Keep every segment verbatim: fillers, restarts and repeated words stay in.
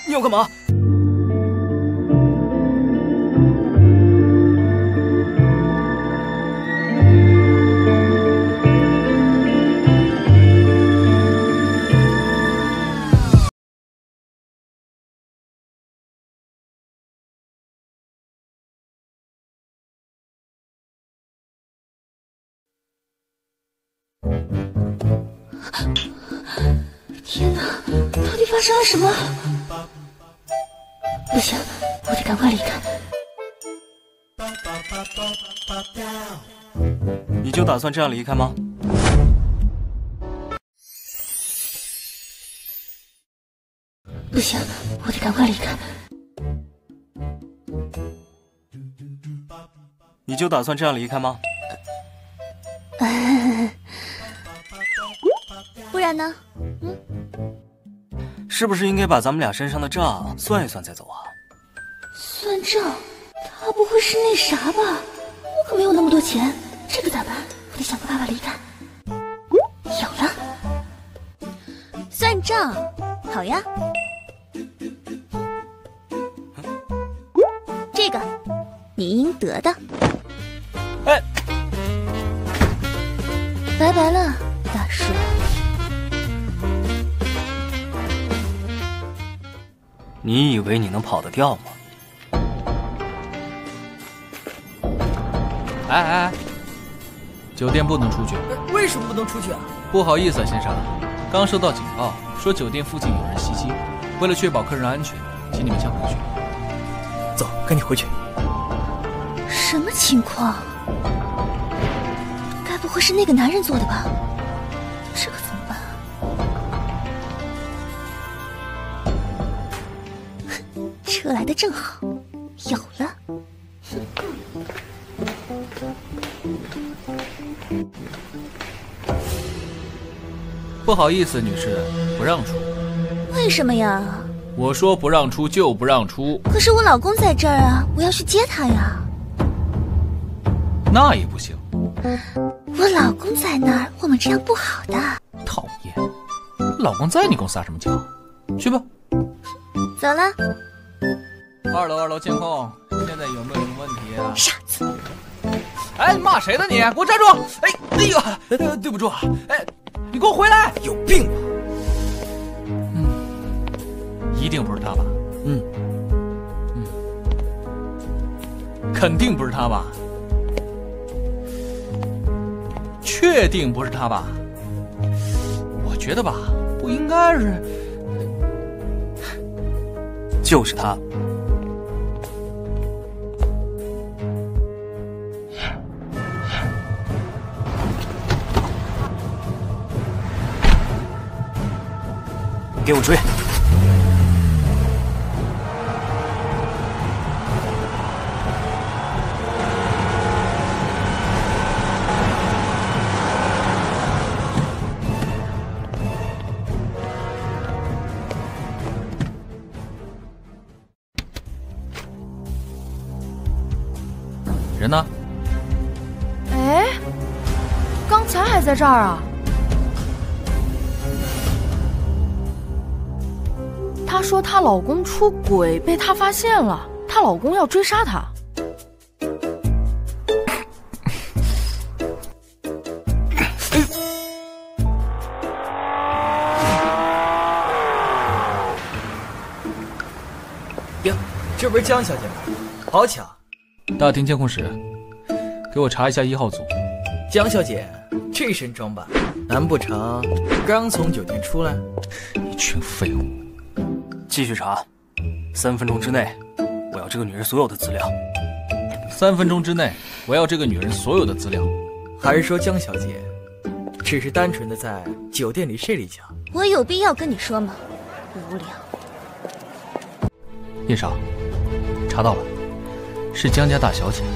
你要干嘛？ 天哪，到底发生了什么？不行，我得赶快离开。 你就打算这样离开吗？ 不行，我得赶快离开。 你就打算这样离开吗？ 不然呢？嗯， 是不是应该把咱们俩身上的账算一算再走啊？ 算账？他不会是那啥吧？我可没有那么多钱，这可咋办？我得想个办法离开。有了，算账，好呀。这个，你应得的。 哎， 拜拜了，大叔。 你以为你能跑得掉吗？ 哎哎哎，酒店不能出去。 为什么不能出去啊？ 不好意思啊，先生，刚收到警报，说酒店附近有人袭击，为了确保客人安全，请你们先回去。 走，赶紧回去。 什么情况？该不会是那个男人做的吧？这可怎么办？车来的正好，有了。 不好意思，女士，不让出。 为什么呀？ 我说不让出就不让出。 可是我老公在这儿啊，我要去接他呀。 那也不行。 我老公在那儿，我们这样不好的。 讨厌，老公在你跟我撒什么娇？去吧。 走了。 二楼，二楼监控，现在有没有什么问题啊？ 傻子！ 哎，你骂谁呢你？给我站住！哎，哎呦，呃，对不住啊！哎，你给我回来！ 有病吧？ 嗯，一定不是他吧？ 嗯， 嗯，肯定不是他吧？确定不是他吧？我觉得吧，不应该是， 就是他。给我追！ 人呢？ 哎，刚才还在这儿啊！她说她老公出轨被她发现了，她老公要追杀她。 哟，这不是江小姐吗？好巧。 大厅监控室，给我查一下一号组。 江小姐，这身装扮，难不成刚从酒店出来？ 一群废物！ 继续查，三分钟之内，我要这个女人所有的资料。 三分钟之内，我要这个女人所有的资料。 还是说江小姐只是单纯的在酒店里睡了一觉？ 我有必要跟你说吗？无聊。 叶少，查到了，是江家大小姐。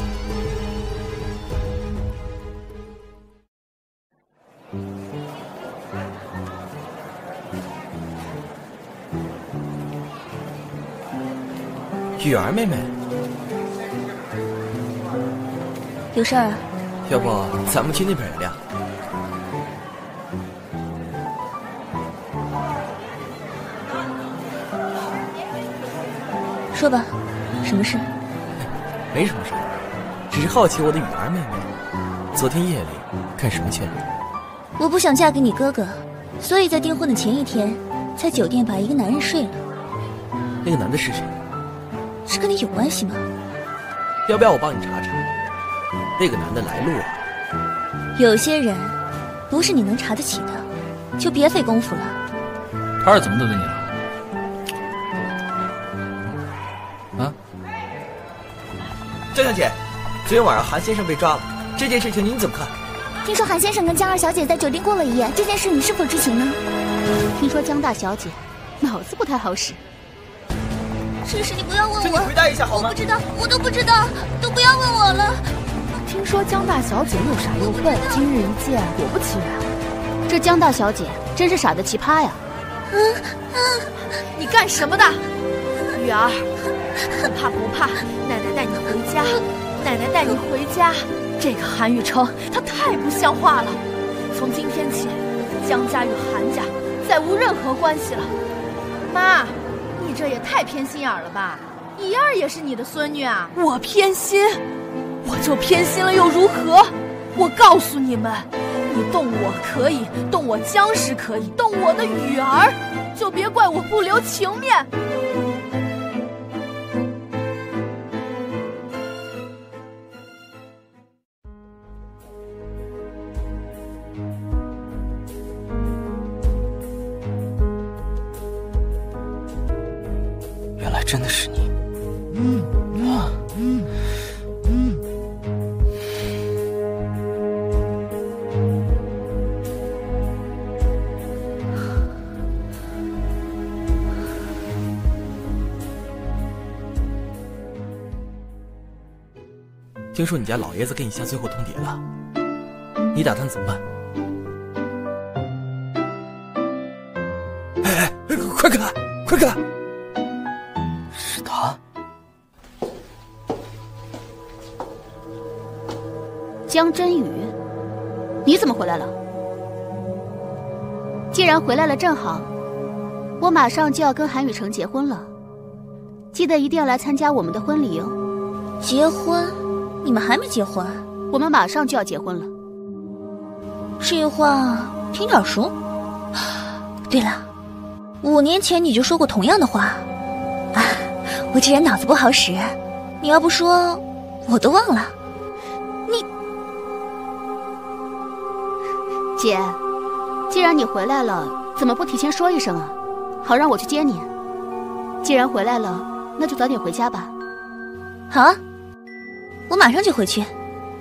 雨儿妹妹， 有事儿啊？ 要不咱们去那边聊聊？ 说吧，什么事？ 没什么事，只是好奇我的雨儿妹妹，昨天夜里干什么去了？ 我不想嫁给你哥哥，所以在订婚的前一天，在酒店把一个男人睡了。 那个男的是谁？ 这跟你有关系吗？ 要不要我帮你查查那个男的来路啊？ 有些人不是你能查得起的，就别费功夫了。 他是怎么得罪你了？啊？ 江小姐，昨天晚上韩先生被抓了，这件事情您怎么看？ 听说韩先生跟江二小姐在酒店过了一夜，这件事你是否知情呢？ 听说江大小姐脑子不太好使。 这事你不要问请你我， 回答一下好吗？ 我不知道，我都不知道，都不要问我了。 听说江大小姐又傻又笨，今日一见，果不其然， 这江大小姐真是傻的奇葩呀！ 嗯嗯， 你干什么的？雨儿，不怕不怕，奶奶带你回家，奶奶带你回家。这个韩雨成，他太不像话了。从今天起，江家与韩家再无任何关系了。妈，你这也太偏心眼了吧？怡儿也是你的孙女啊！我偏心，我就偏心了又如何？我告诉你们，你动我可以，动我江氏可以，动我的雨儿，就别怪我不留情面。 原来真的是你。 嗯啊嗯嗯。 听说你家老爷子跟你下最后通牒了，你打算怎么办？哎哎，快看，快看！ 是他。 江真宇，你怎么回来了？既然回来了，正好，我马上就要跟韩雨成结婚了，记得一定要来参加我们的婚礼哦。 结婚？你们还没结婚？ 我们马上就要结婚了。 这话听着耳熟。对了，五年前你就说过同样的话。啊，我这人脑子不好使，你要不说，我都忘了。你， 姐，既然你回来了，怎么不提前说一声啊？好让我去接你。既然回来了，那就早点回家吧。 好啊。我马上就回去。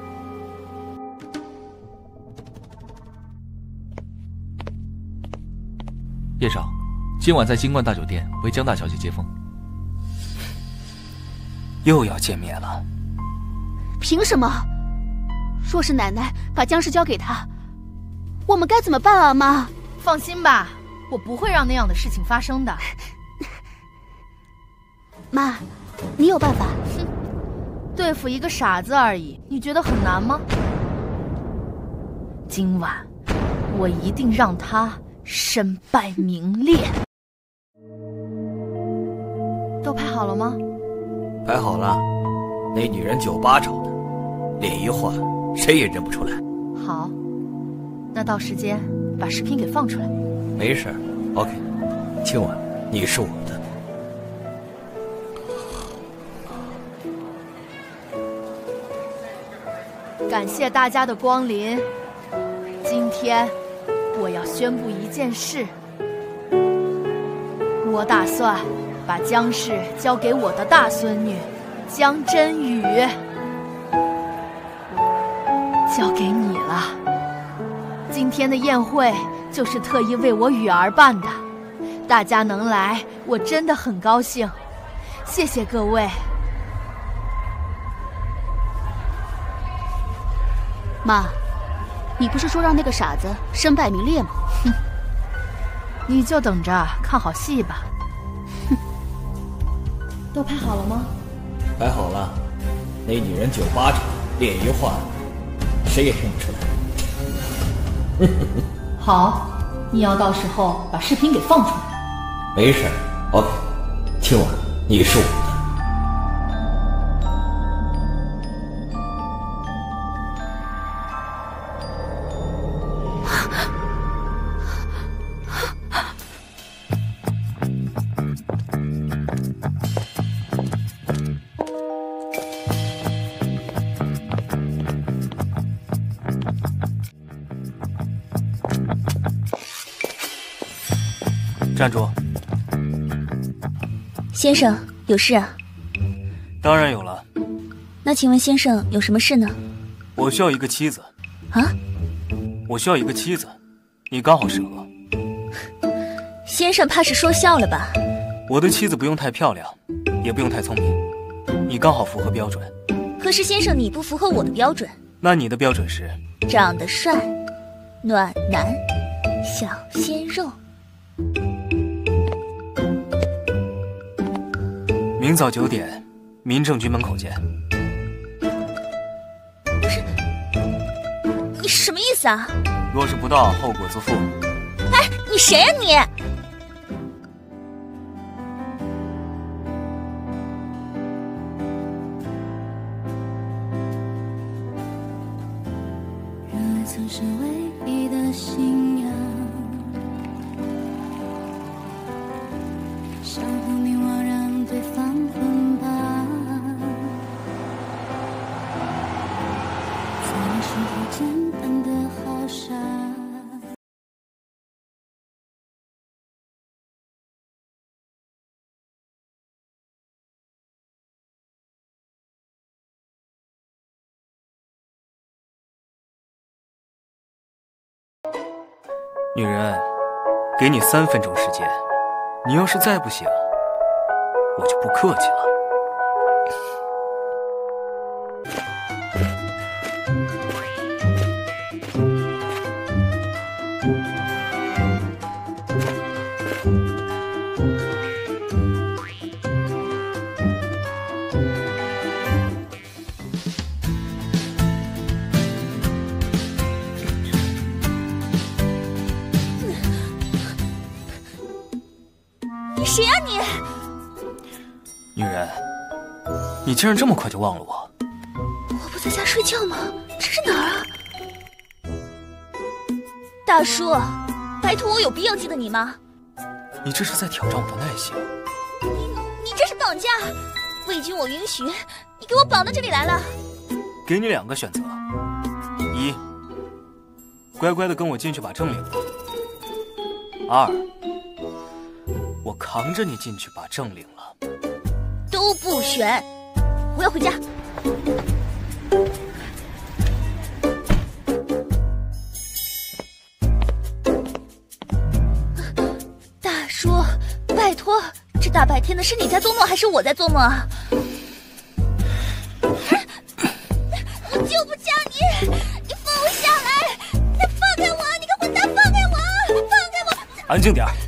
叶少，今晚在金冠大酒店为江大小姐接风。 又要见面了？ 凭什么？若是奶奶把江氏交给他，我们该怎么办啊？妈， 放心吧，我不会让那样的事情发生的。 妈，你有办法？ 哼。对付一个傻子而已，你觉得很难吗？今晚我一定让他身败名裂。都拍好了吗？ 拍好了，那女人九八瞅的，脸一换，谁也认不出来。 好，那到时间把视频给放出来。 没事 ，OK， 今晚你是我的。 感谢大家的光临。今天我要宣布一件事，我打算把江氏交给我的大孙女江真宇，交给你了。今天的宴会就是特意为我雨儿办的，大家能来，我真的很高兴。谢谢各位。 妈，你不是说让那个傻子身败名裂吗？ 哼，你就等着看好戏吧。 哼， 都拍好了吗？ 拍好了，那女人九八瞅，脸一换，谁也认不出来。 好，你要到时候把视频给放出来。 没事 ，OK， 今晚你是我的。 站住！ 先生，有事啊？ 当然有了。 那请问先生有什么事呢？ 我需要一个妻子。 啊？ 我需要一个妻子，你刚好适合。 先生怕是说笑了吧？ 我的妻子不用太漂亮，也不用太聪明，你刚好符合标准。 可是先生，你不符合我的标准。 那你的标准是？ 长得帅，暖男，小鲜肉。 明早九点，民政局门口见。 不是，你什么意思啊？ 若是不到，后果自负。 哎，你谁呀你？ 热爱曾是唯一的信仰，相互凝望，让对方捆绑，在你身后简单的好傻。 女人，给你三分钟时间，你要是再不醒，我就不客气了。 谁呀你？ 女人，你竟然这么快就忘了我？ 我不在家睡觉吗？这是哪儿啊？大叔，拜托，我有必要记得你吗？ 你这是在挑战我的耐性。 你你这是绑架！未经我允许，你给我绑到这里来了。 给你两个选择：一，乖乖的跟我进去把证领了；二，我扛着你进去把证领了。 都不选，我要回家。大叔，拜托，这大白天的是你在做梦还是我在做梦啊？我就不嫁你！你放我下来！你放开我！你个混蛋，放开我！放开我！ 安静点儿。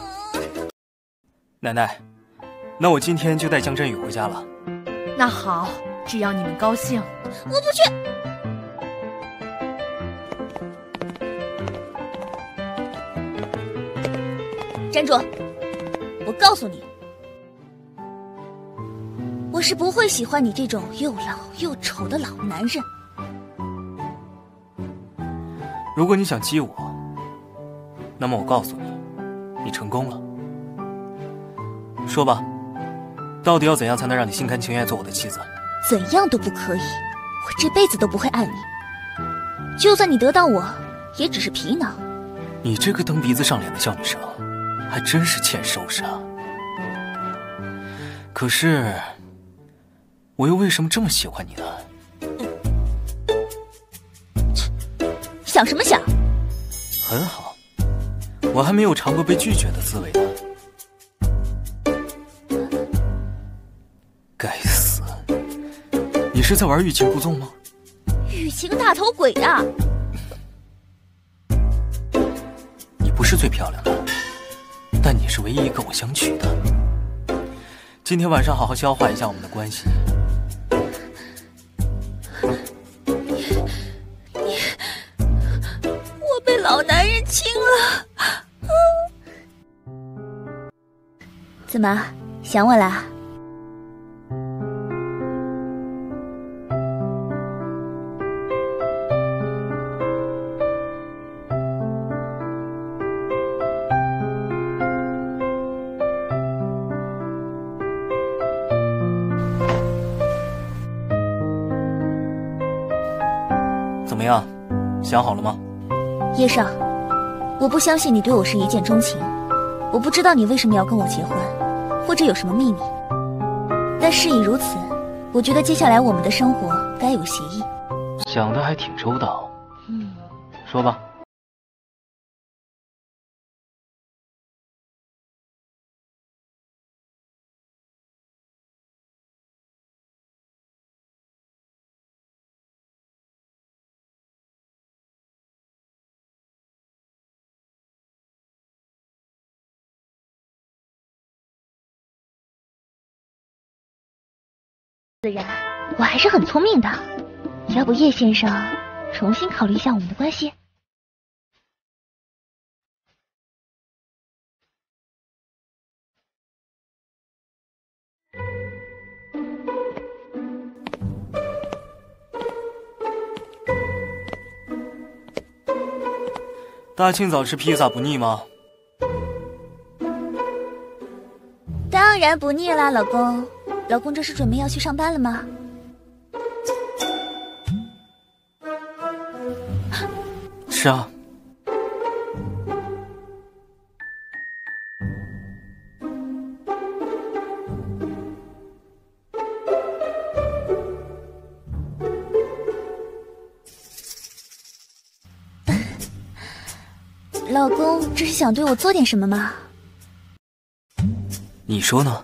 奶奶，那我今天就带江真宇回家了。 那好，只要你们高兴。 我不去。站住！我告诉你，我是不会喜欢你这种又老又丑的老男人。 如果你想激我，那么我告诉你，你成功了。说吧，到底要怎样才能让你心甘情愿做我的妻子？ 怎样都不可以，我这辈子都不会爱你。就算你得到我，也只是皮囊。 你这个蹬鼻子上脸的小女生，还真是欠收拾啊！可是，我又为什么这么喜欢你呢？ 想什么想？ 很好，我还没有尝过被拒绝的滋味呢。该死！你是在玩欲擒故纵吗？ 欲擒大头鬼啊！ 你不是最漂亮的，但你是唯一一个我想娶的。今天晚上好好消化一下我们的关系。 你你，我被老男人亲了。怎么想我啦？ 怎么样，想好了吗？ 叶少，我不相信你对我是一见钟情， 我不知道你为什么要跟我结婚，或者有什么秘密。但事已如此，我觉得接下来我们的生活该有协议。 想的还挺周到。 嗯， 说吧。 自然，我还是很聪明的。要不叶先生重新考虑一下我们的关系？ 大清早吃披萨不腻吗？ 当然不腻啦，老公。老公这是准备要去上班了吗？ 是啊。 老公，这是想对我做点什么吗？ 你说呢？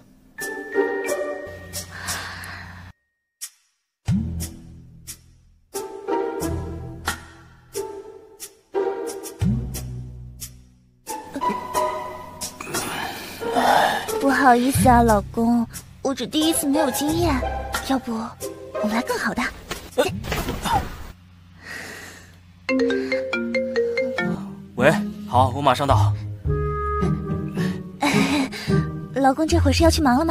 不好意思啊，老公，我只第一次没有经验，要不我们来更好的。 喂，好，我马上到。 老公，这会儿是要去忙了吗？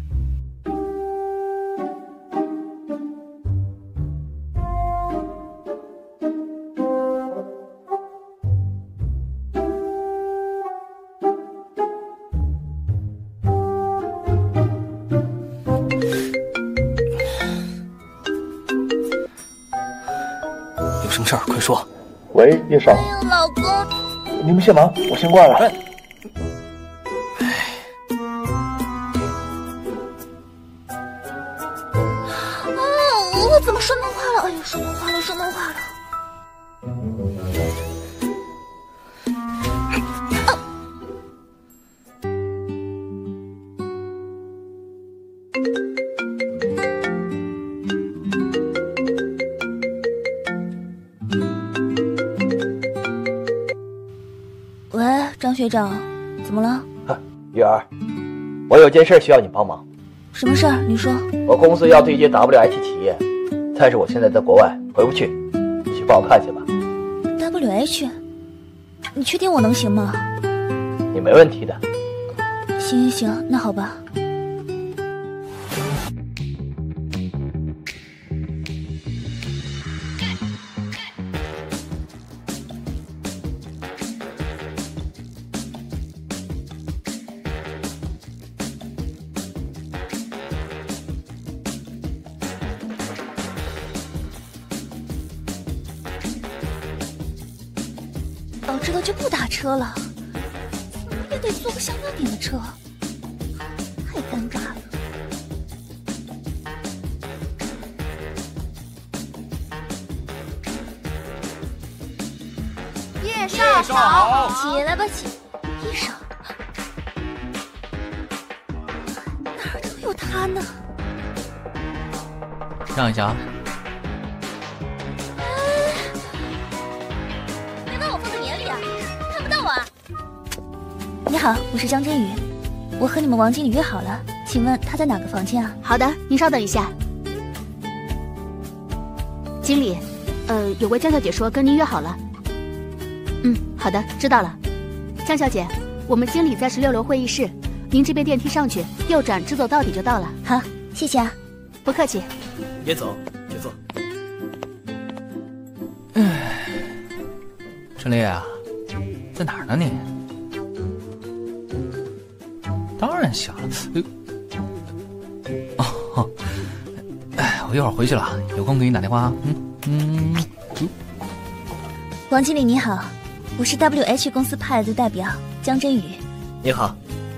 有什么事儿快说。 喂，叶少。 哎呦，老公， 你们先忙，我先挂了。 哎我怎么说梦话了？哎呦，说梦话了，说梦话了！啊、喂，张学长，怎么了？ 玉儿，我有件事需要你帮忙。 什么事儿？你说。 我公司要对接 W H 企业。但是我现在在国外，回不去，你去帮我看去吧。 W H， 你确定我能行吗？ 你没问题的。 行行行，那好吧。早知道就不打车了，怎么也得坐个响亮点的车，太尴尬了。 叶少好， 起来吧起，叶少，哪儿都有他呢。 让一下啊。 你好，我是张真宇，我和你们王经理约好了，请问他在哪个房间啊？ 好的，您稍等一下。经理，呃，有位江小姐说跟您约好了。嗯，好的，知道了。江小姐，我们经理在十六楼会议室，您这边电梯上去，右转直走到底就到了。 好，谢谢啊。 不客气。 别走，请坐。 唉，陈丽啊，在哪儿呢你？当然想了，哎哦，哎，我一会儿回去了，有空给你打电话啊。嗯嗯。嗯王经理你好，我是 W H 公司派来的代表江真宇。 你你好。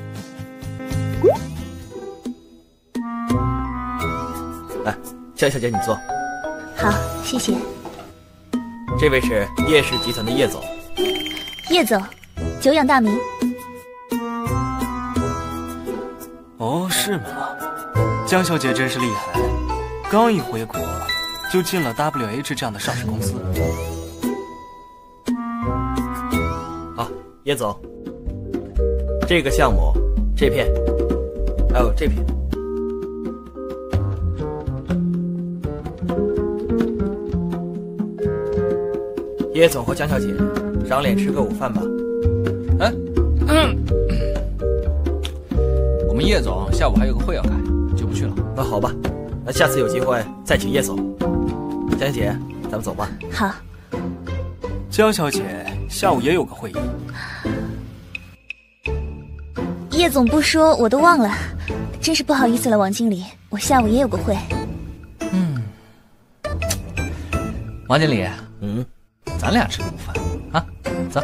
来，江小姐，你坐。 好，谢谢。 这位是叶氏集团的叶总。 叶总，久仰大名。 哦，是吗？江小姐真是厉害，刚一回国就进了 W H 这样的上市公司。 好，叶总，这个项目，这片，还有这片。叶总和江小姐，赏脸吃个午饭吧。 哎，嗯，我们叶总下午还有个会要开，就不去了。 那好吧，那下次有机会再请叶总。江小姐，咱们走吧。 好。 江小姐下午也有个会议。 叶总不说我都忘了，真是不好意思了，王经理，我下午也有个会。 嗯，王经理， 嗯， 咱俩吃个午饭啊，走。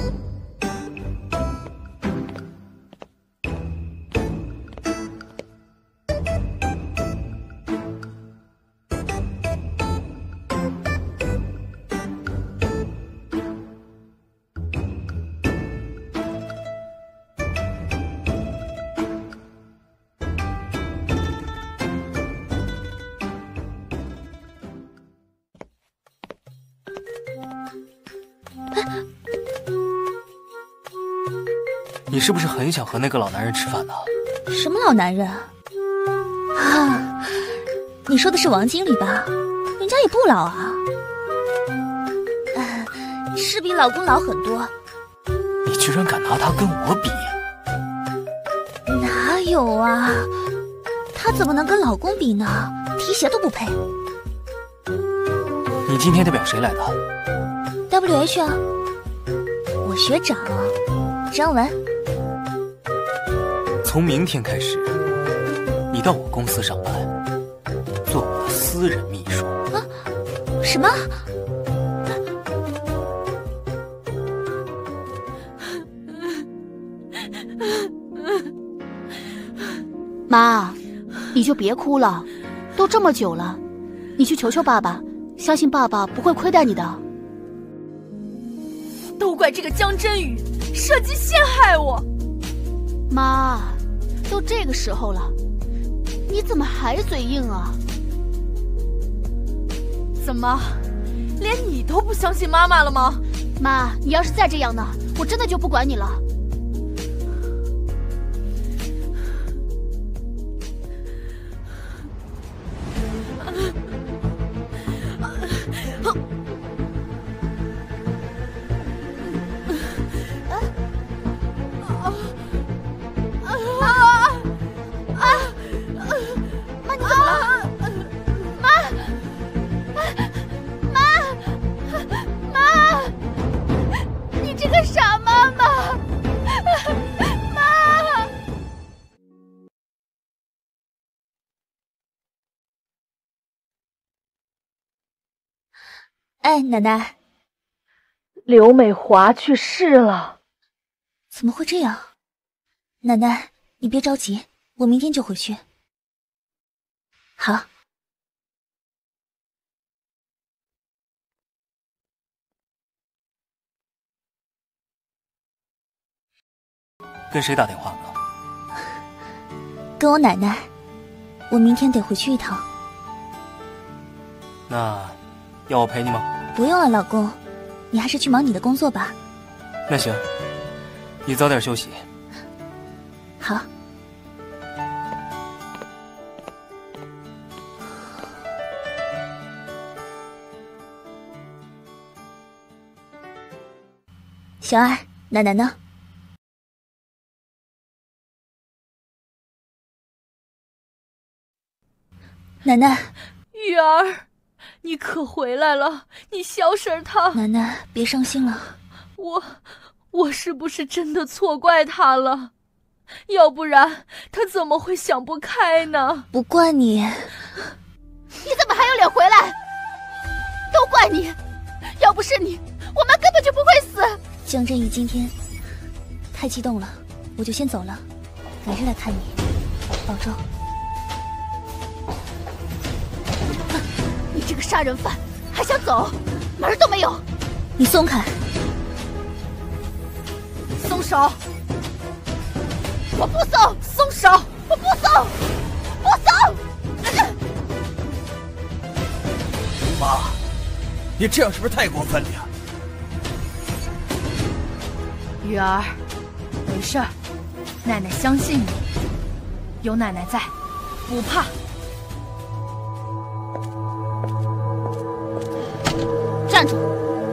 你是不是很想和那个老男人吃饭呢？ 什么老男人啊？你说的是王经理吧？人家也不老啊，呃，是比老公老很多。 你居然敢拿他跟我比？ 哪有啊？他怎么能跟老公比呢？提鞋都不配。 你今天代表谁来的 ？W H 啊，我学长张文。 从明天开始，你到我公司上班，做我的私人秘书。 啊？什么？ 妈，你就别哭了，都这么久了，你去求求爸爸，相信爸爸不会亏待你的。 都怪这个江真宇设计陷害我。 妈，都这个时候了，你怎么还嘴硬啊？ 怎么，连你都不相信妈妈了吗？ 妈，你要是再这样呢，我真的就不管你了。 哎，奶奶， 刘美华去世了。 怎么会这样？奶奶，你别着急，我明天就回去。好。 跟谁打电话呢？ 跟我奶奶，我明天得回去一趟。 那要我陪你吗？ 不用了，老公，你还是去忙你的工作吧。 那行，你早点休息。 好。小二，奶奶呢？奶奶， 玉儿，你可回来了！你小婶她…… 奶奶，别伤心了。 我，我是不是真的错怪她了？要不然她怎么会想不开呢？ 不怪你。 你怎么还有脸回来？都怪你！要不是你，我们根本就不会死。 江振宇今天太激动了， 我就先走了，改日来看你，保重。 你这个杀人犯还想走？门儿都没有！ 你松开！ 松手！我不松！松手！我不松！不松！ 妈，你这样是不是太过分了呀？ 雨儿，没事儿，奶奶相信你，有奶奶在，不怕。 站住！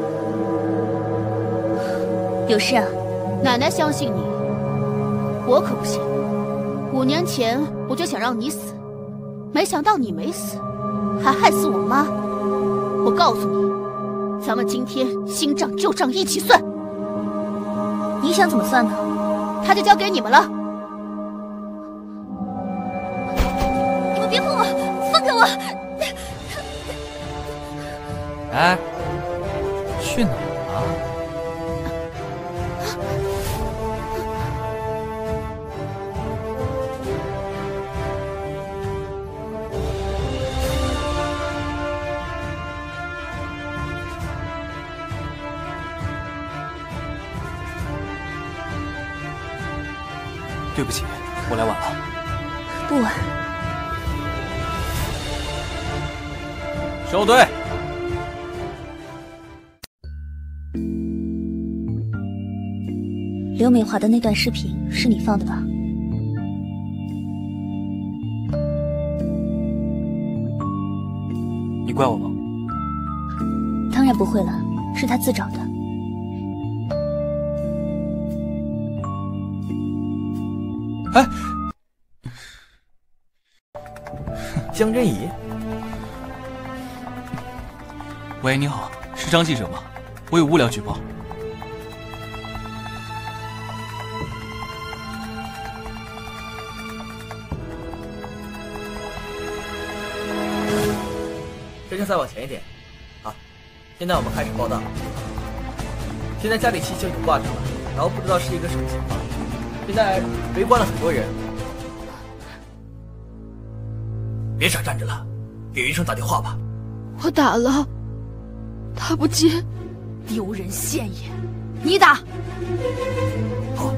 有事啊？ 奶奶相信你，我可不信。五年前我就想让你死，没想到你没死，还害死我妈。我告诉你，咱们今天新账旧账一起算。 你想怎么算呢？ 他就交给你们了。 你们别碰我，放开我！ 哎，去哪儿啊？ 对不起，我来晚了。 不晚。 收队。 刘美华的那段视频是你放的吧？ 你怪我吗？ 当然不会了，是她自找的。 哎， 江真怡， 喂，你好，是张记者吗？我有物料举报。 摄像再往前一点。好，现在我们开始报道。现在嘉里七就已经挂上了，然后不知道是一个什么情况。现在围观了很多人。别傻站着了，给医生打电话吧。 我打了，他不接，丢人现眼。你打。 好。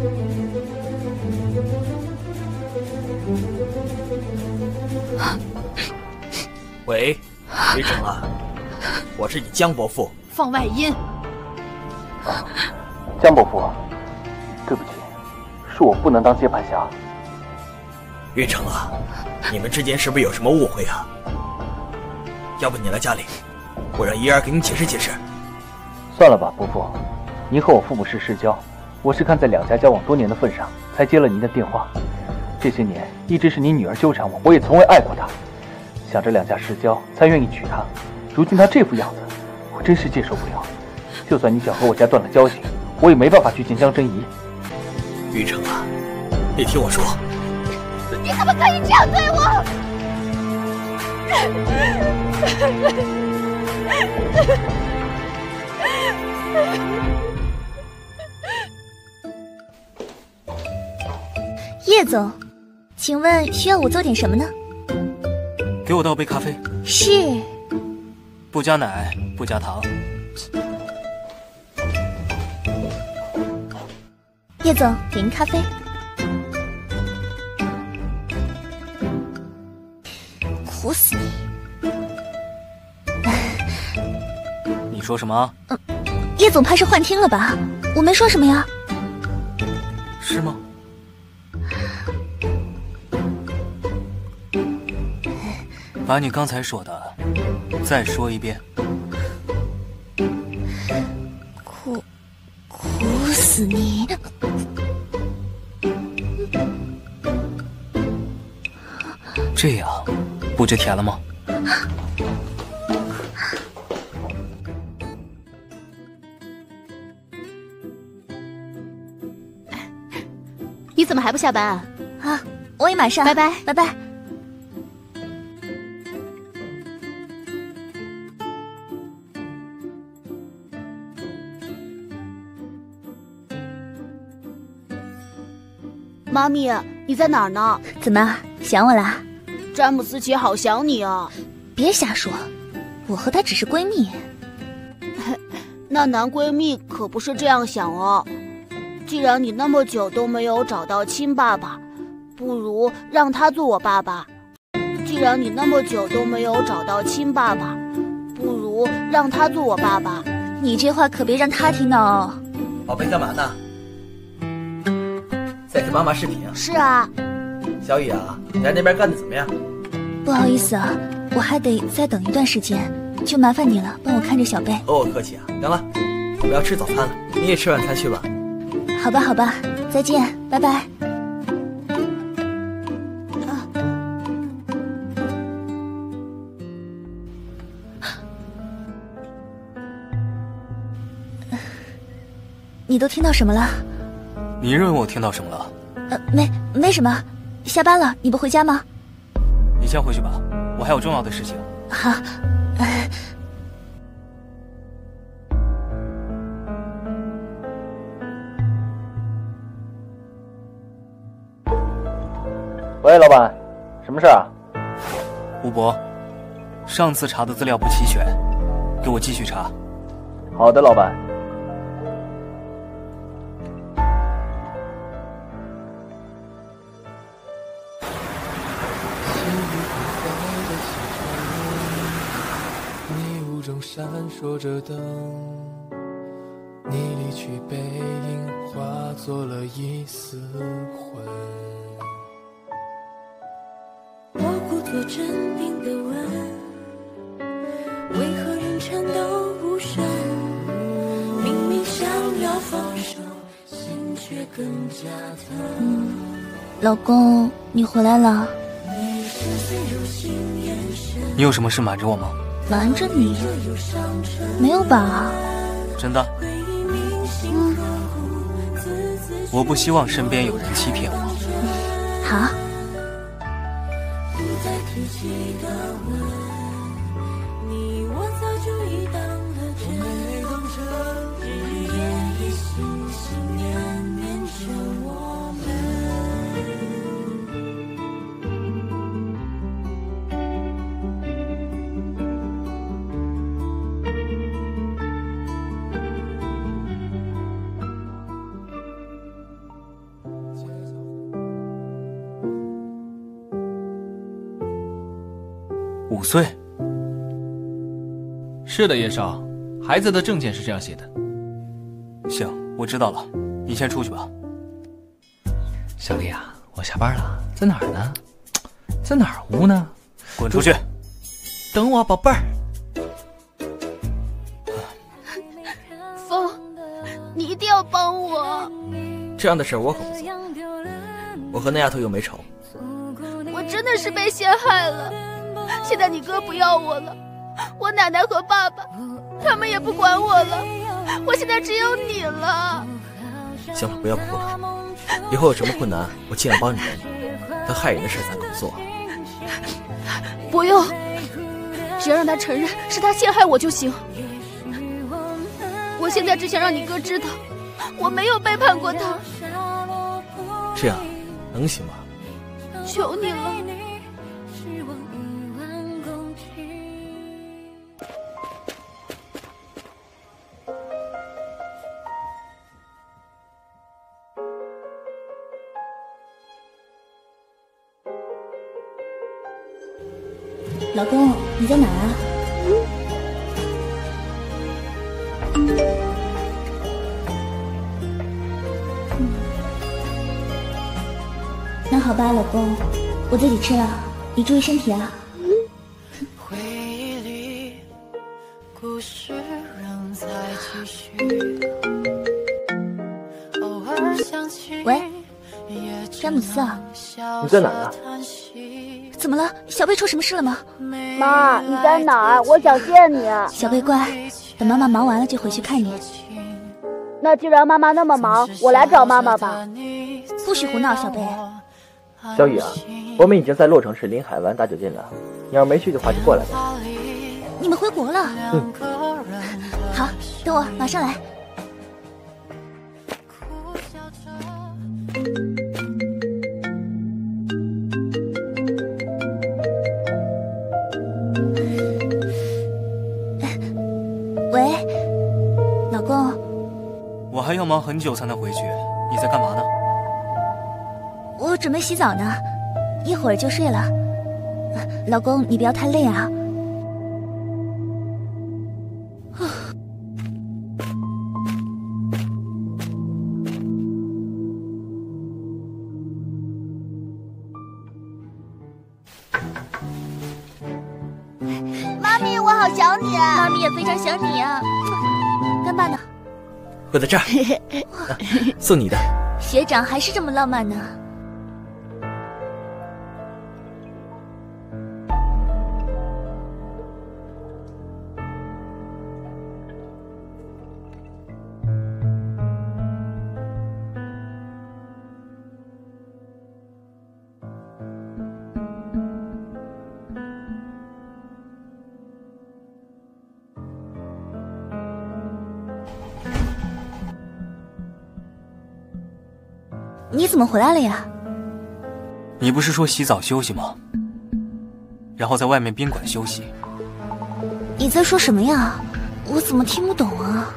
喂，回城了，我是你江伯父。 放外音。 啊，江伯父，对不起，是我不能当接盘侠。 玉成啊，你们之间是不是有什么误会啊？要不你来家里，我让怡儿给你解释解释。 算了吧，伯父，您和我父母是世交，我是看在两家交往多年的份上，才接了您的电话。这些年一直是您女儿纠缠我，我也从未爱过她。想着两家世交，才愿意娶她。如今她这副样子，我真是接受不了。就算你想和我家断了交情，我也没办法去见江真怡。 玉成啊，你听我说， 你怎么可以这样对我？ 叶总，请问需要我做点什么呢？ 给我倒杯咖啡。 是。 不加奶，不加糖。 叶总，给您咖啡。苦死你！ 你说什么？ 嗯，叶总怕是幻听了吧？我没说什么呀。 是吗？把你刚才说的再说一遍。 苦苦死你！ 这样不就甜了吗？ 你怎么还不下班啊？ 啊，我也马上。 拜拜， 拜拜。 妈咪，你在哪儿呢？ 怎么想我啦？ 詹姆斯姐好想你啊！ 别瞎说，我和她只是闺蜜。 那男闺蜜可不是这样想哦。既然你那么久都没有找到亲爸爸，不如让他做我爸爸。既然你那么久都没有找到亲爸爸，不如让他做我爸爸。 你这话可别让他听到哦。 宝贝，干嘛呢？在跟妈妈视频啊？ 是啊。 小雨啊，你在那边干的怎么样？ 不好意思啊，我还得再等一段时间，就麻烦你了，帮我看着小贝。 哦，我客气啊。行了，我们要吃早餐了，你也吃晚餐去吧。 好吧，好吧，再见，拜拜。你都听到什么了？ 你认为我听到什么了？ 呃，没，没什么。下班了，你不回家吗？ 你先回去吧，我还有重要的事情。 好。呃、 喂，老板，什么事啊？ 吴伯，上次查的资料不齐全，给我继续查。 好的，老板。 闪烁着灯，你离去背影化作了一丝魂。 我故作镇定地问，为何人颤抖不声？明明想要放手，心却更加疼。 嗯，老公，你回来了。 你有什么事瞒着我吗？ 瞒着你？没有吧？ 真的？ 嗯。 我不希望身边有人欺骗我。 好。 五岁。 是的，叶少，孩子的证件是这样写的。 行，我知道了，你先出去吧。 小丽啊，我下班了，在哪儿呢？在哪儿屋呢？ 滚出去！ 等我，宝贝儿。 风，你一定要帮我。 这样的事我可不做。我和那丫头又没仇。 我真的是被陷害了。现在你哥不要我了，我奶奶和爸爸他们也不管我了，我现在只有你了。 行了，不要哭了，以后有什么困难我尽量帮你你，但害人的事咱可不做。 不用，只要让他承认是他陷害我就行。我现在只想让你哥知道我没有背叛过他。 这样能行吗？ 求你了。 老公，你在哪儿啊？嗯，那好吧，老公，我自己吃了，你注意身体啊。 回忆里，故事仍在继续。偶尔想起。 喂，詹姆斯啊， 你在哪儿啊？ 怎么了？小贝出什么事了吗？ 妈，你在哪儿？我想见你。 小贝乖，等妈妈忙完了就回去看你。 那既然妈妈那么忙，我来找妈妈吧。 不许胡闹，小贝。 小雨啊，我们已经在洛城市临海湾大酒店了，你要没去的话就过来吧。 你们回国了？ 嗯。 好，等我，马上来。 要忙很久才能回去。你在干嘛呢？ 我准备洗澡呢，一会儿就睡了。老公，你不要太累啊。 妈咪，我好想你啊！ 妈咪也非常想你啊。干爸呢？ 我在这儿、啊，送你的。 学长还是这么浪漫呢。你怎么回来了呀？ 你不是说洗澡休息吗？然后在外面宾馆休息。 你在说什么呀？我怎么听不懂啊？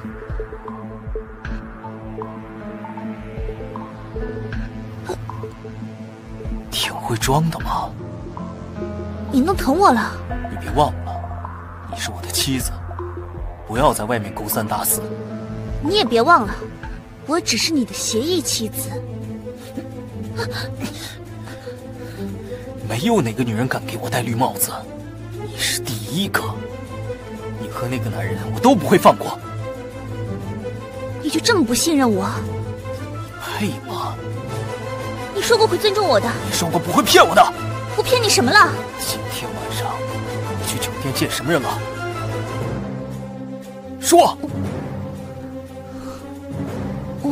挺会装的嘛。 你弄疼我了。 你别忘了，你是我的妻子，不要在外面勾三搭四。 你也别忘了，我只是你的协议妻子。 没有哪个女人敢给我戴绿帽子，你是第一个。你和那个男人我都不会放过。 你就这么不信任我？ 配吗？ 你说过会尊重我的。 你说过不会骗我的。 我骗你什么了？ 今天晚上你去酒店见什么人了？说。 我。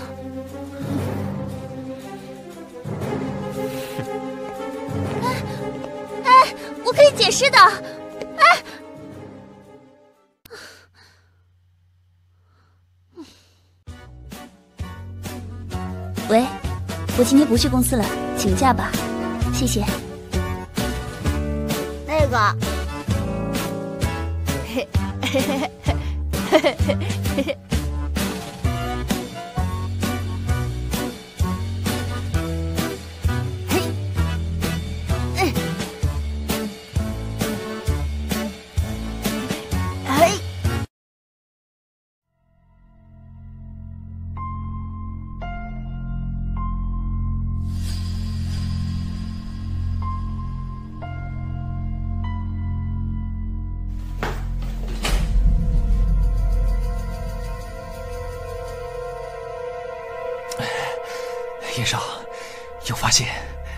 我可以解释的，哎，喂，我今天不去公司了，请假吧，谢谢。 那个，嘿嘿嘿嘿嘿嘿嘿。 叶少，有发现。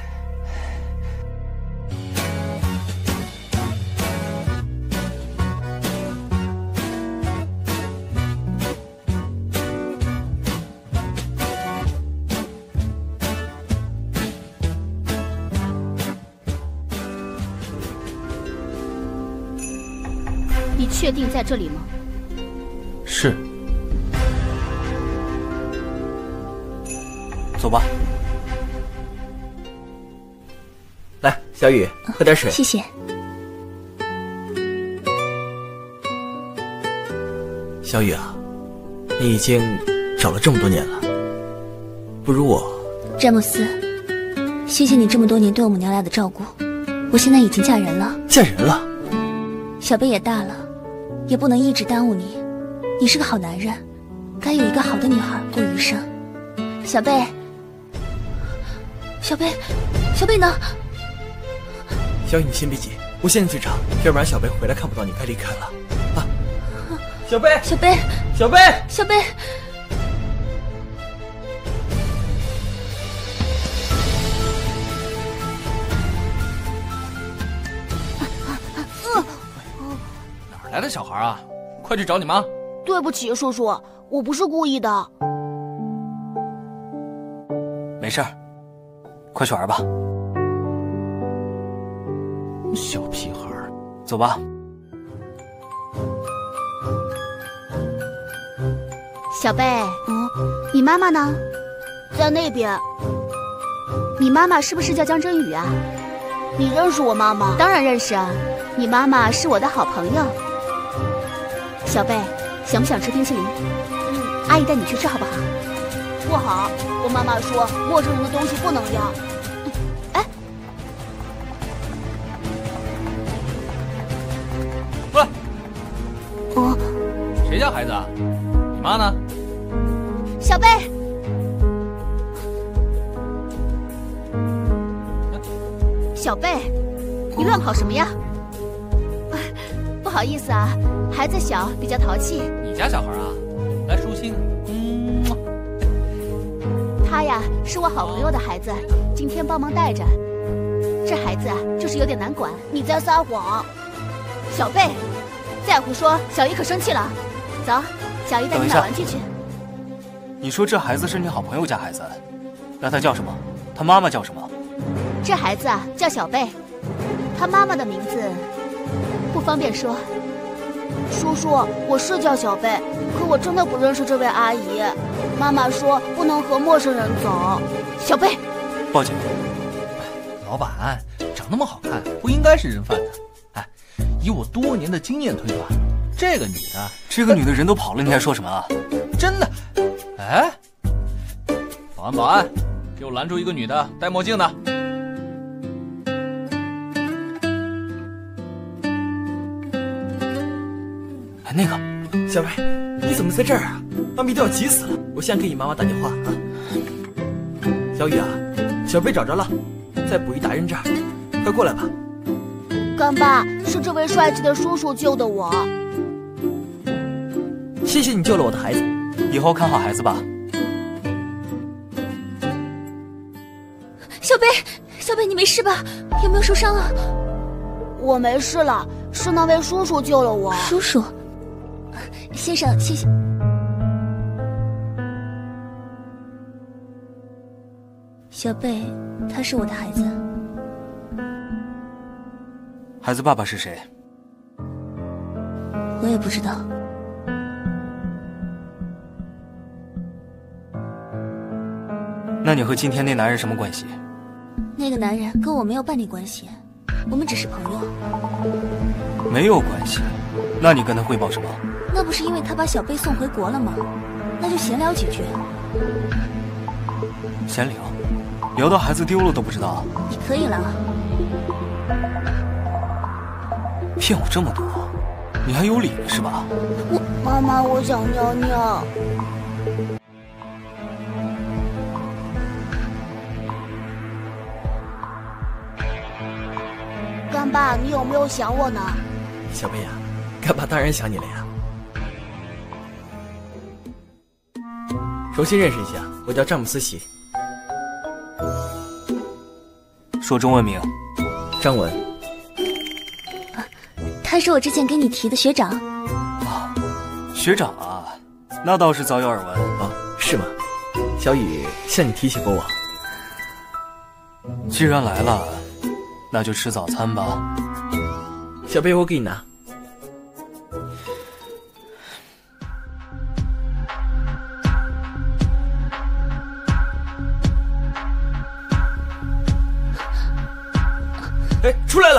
你确定在这里吗？ 是。走吧。 来，小雨，喝点水。 谢谢。 小雨啊，你已经找了这么多年了，不如我。 詹姆斯，谢谢你这么多年对我们娘俩的照顾。我现在已经嫁人了。 嫁人了？ 小贝也大了，也不能一直耽误你。你是个好男人，该有一个好的女孩过余生。小贝。小贝，小贝呢？ 小雨，你先别急，我现在去找，要不然小贝回来看不到你，该离开了。啊！小贝， 小贝， 小贝， 小贝。 哪来的小孩啊？快去找你妈！ 对不起，叔叔，我不是故意的。 没事儿。快去玩吧， 小屁孩， 走吧。 小贝，嗯，你妈妈呢？在那边。你妈妈是不是叫江真宇啊？你认识我妈妈？当然认识啊，你妈妈是我的好朋友。小贝，想不想吃冰淇淋？嗯，阿阿姨带你去吃好不好？不好，我妈妈说陌生人的东西不能要。哎， 过来。 哦， 谁家孩子啊？你妈呢？ 小贝。小贝，你乱跑什么呀？不好意思啊，孩子小，比较淘气。 你家小孩啊？来，舒心。嗯。 他呀，是我好朋友的孩子，今天帮忙带着。这孩子啊，就是有点难管。你在撒谎，小贝，再胡说，小姨可生气了。走，小姨带你买玩具去。 你说这孩子是你好朋友家孩子，那他叫什么？他妈妈叫什么？ 这孩子啊，叫小贝，他妈妈的名字不方便说。叔叔，我是叫小贝，可我真的不认识这位阿姨。妈妈说不能和陌生人走。小贝， 报警。 老板，长那么好看，不应该是人贩子。哎，以我多年的经验推断，这个女的， 这个女的人都跑了，你还说什么啊？ 真的。哎，保安，保安，给我拦住一个女的，戴墨镜的。 那个， 小贝，你怎么在这儿啊？妈咪都要急死了，我先给你妈妈打电话啊。小雨啊，小贝找着了，在捕鱼达人这儿，快过来吧。 干爸，是这位帅气的叔叔救的我。 谢谢你救了我的孩子， 以后看好孩子吧。 小贝，小贝，你没事吧？有没有受伤啊？ 我没事了，是那位叔叔救了我。 叔叔。先生，谢谢。小贝，他是我的孩子。 孩子爸爸是谁？ 我也不知道。 那你和今天那男人什么关系？ 那个男人跟我没有半点关系，我们只是朋友。 没有关系？那你跟他汇报什么？ 那不是因为他把小贝送回国了吗？那就闲聊几句。 闲聊？聊到孩子丢了都不知道？ 你可以了。 骗我这么多，你还有理了是吧？ 我妈妈，我想尿尿。干爸，你有没有想我呢？ 小贝呀、啊，干爸当然想你了呀。重新认识一下，我叫詹姆斯喜。 说中文名。 张文。 啊，他是我之前给你提的学长。 啊，学长啊，那倒是早有耳闻。 哦，是吗？小雨向你提起过我。 既然来了，那就吃早餐吧。 小贝，我给你拿。哎，出来了！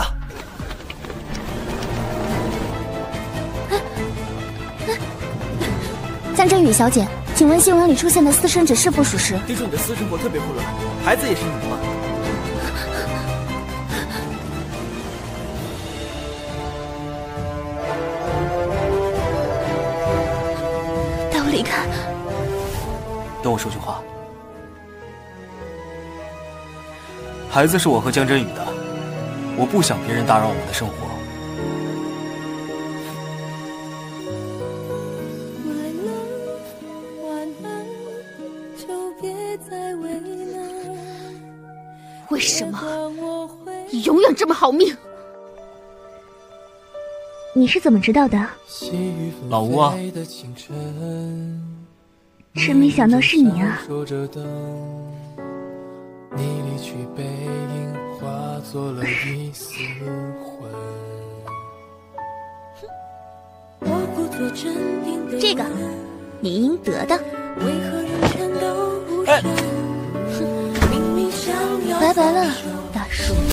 江真宇小姐，请问新闻里出现的私生子是否属实？ 听说你的私生活特别混乱，孩子也是你的吗？ 带我离开。 等我说句话。孩子是我和江真宇的，我不想别人打扰我们的生活。 为什么你永远这么好命？ 你是怎么知道的？ 老吴啊， 真没想到是你啊！这个你应得的。 哎， 拜拜了。